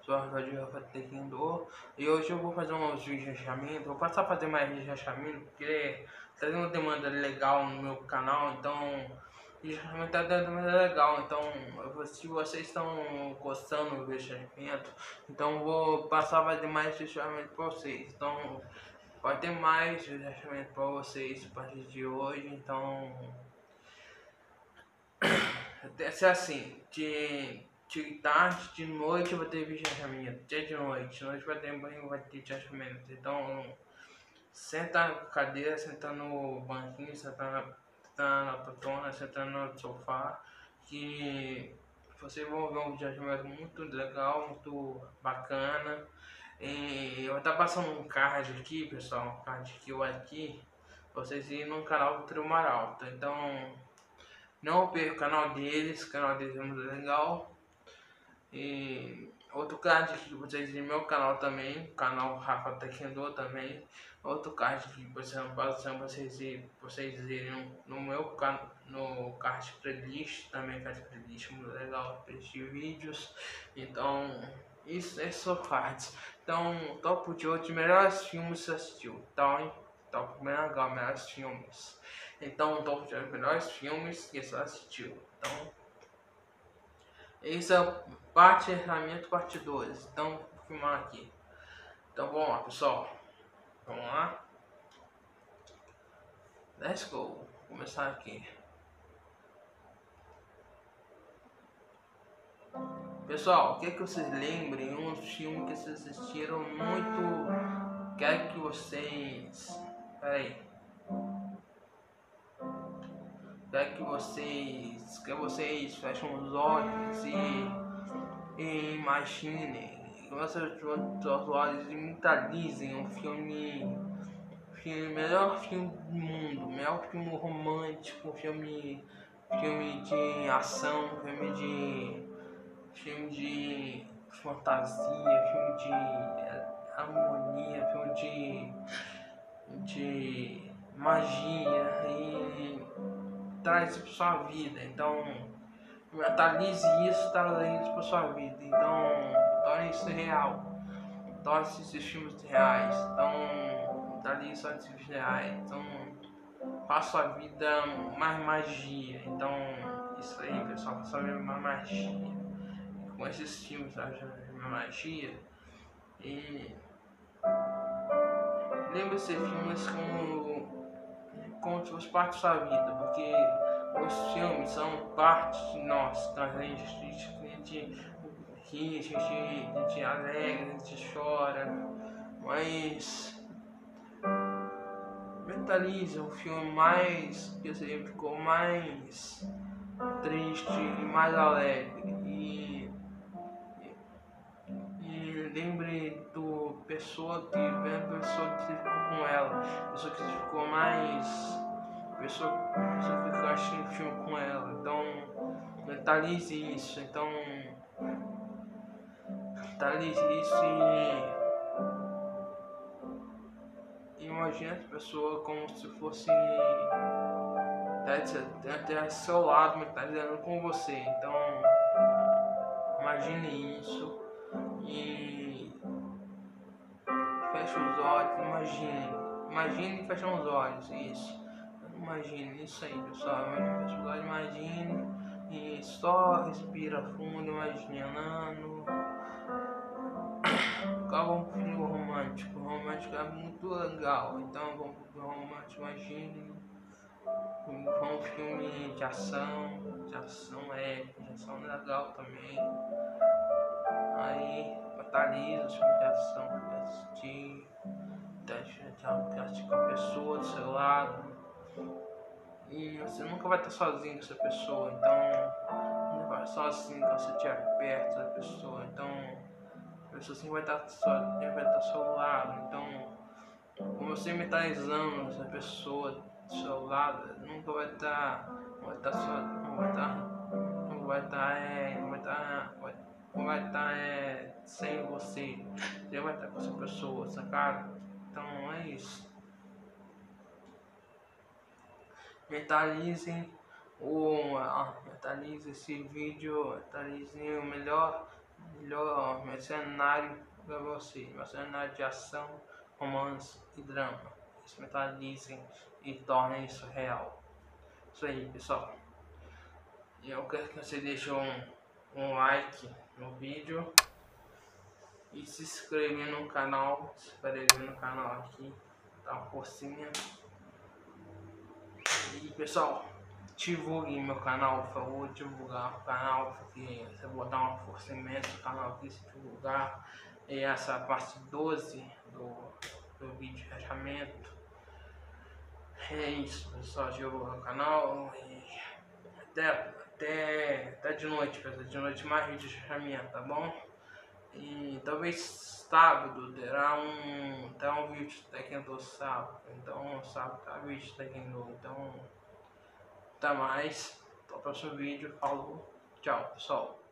de Rafa Taekwondo. E hoje eu vou fazer uns vídeos de relaxamento. Vou passar a fazer mais vídeos de relaxamento porque tá dando uma demanda legal no meu canal. Então, relaxamento tá dando uma demanda legal. Então, se vocês estão gostando do relaxamento, então eu vou passar a fazer mais relaxamento pra vocês. Então, vai ter mais relaxamento pra vocês a partir de hoje. Então, deve ser assim, de tarde, de noite vai ter vídeo de relaxamento, dia de noite vai ter banho, vai ter relaxamento. Então, senta na cadeira, senta no banquinho, senta na poltrona, senta no sofá, que vocês vão ver um vídeo de relaxamento muito legal, muito bacana. E eu vou estar passando um card aqui, pessoal, um card que eu aqui, vocês irem no canal do Trio Maralto. Então, não perca o canal deles é muito legal. E outro card que vocês irem no meu canal também, canal Rafa Taekwondo também. Outro card que vocês não passam, vocês irem no meu no card playlist também, card playlist muito legal, playlist de vídeos. Então, isso é só cards. Então, top de hoje, melhores filmes você assistiu, tá, hein? Top bem legal, melhores filmes. Então, top de melhores filmes que você assistiu. Então, esse é o parte relaxamento parte 2. Então, vou filmar aqui. Então, vamos lá, pessoal. Vamos lá. Let's go. Vou começar aqui. Pessoal, quer que vocês lembrem um filme que vocês assistiram muito? Quero que vocês... Peraí. Quero que vocês fechem os olhos e imaginem. Vocês fechem os olhos e mentalizem um filme, melhor filme do mundo, melhor filme romântico, filme de ação, filme de fantasia, filme de harmonia, filme de magia e traz isso para sua vida. Então, mentalize isso, traz isso para sua vida. Então, torne isso real. Torne esses filmes reais. Então, mentalize só esses filmes reais. Então, faça sua vida mais magia. Então, isso aí, pessoal, faça sua vida mais magia. Com esses filmes, mais magia. E lembre-se de filmes como se fosse parte da sua vida, porque os filmes são parte de nós, então a gente ri, a gente alegra, a gente chora, mas mentalize um filme mais, que você ficou mais triste e mais alegre, e lembre do pessoa que ficou com ela, pessoa que ficou mais, pessoa que ficou assistindo filme com ela. Então, mentalize isso. Então, mentalize isso e imagine essa pessoa como se fosse até ao seu lado, mentalizando com você. Então, imagine isso e feche os olhos, imagine e feche os olhos, isso. Imagine isso aí, pessoal. Feche os olhos, imagine e só respira fundo, imaginando. Qual um filme romântico? Romântico é muito legal, então vamos pro romântico, imagine. Um filme de ação de ação legal também. Aí, mentaliza os filmes de ação que vai assistir, assistir com a pessoa do seu lado. E você nunca vai estar sozinho com essa pessoa, então não vai estar sozinho quando você estiver perto da pessoa. Então, a pessoa sempre vai estar ao seu lado. Então, com você mentalizando essa pessoa do seu lado, nunca vai estar sem você. Você vai estar com essa pessoa, sacado? Então é isso. Mentalize esse vídeo, mentalize o melhor melhor mercenário para você. Mercenário de ação, romance e drama. Eles mentalizem e tornem isso real. Isso aí, pessoal. Eu quero que você deixe um like no vídeo e se inscreva no canal. Se inscreve no canal aqui, dá uma forcinha. E pessoal, divulguem meu canal, por favor, divulgar o canal, porque você vai dar uma força imensa no canal aqui se divulgar. E essa é a parte 12 do vídeo de fechamento. É isso, pessoal, divulgar o canal e até de noite, pessoal, de noite mais vídeo de fechamento, tá bom? E talvez sábado terá um vídeo de Tekken sábado, então sábado tá vídeo de Tekken 2, então até mais, até o próximo vídeo, falou, tchau pessoal.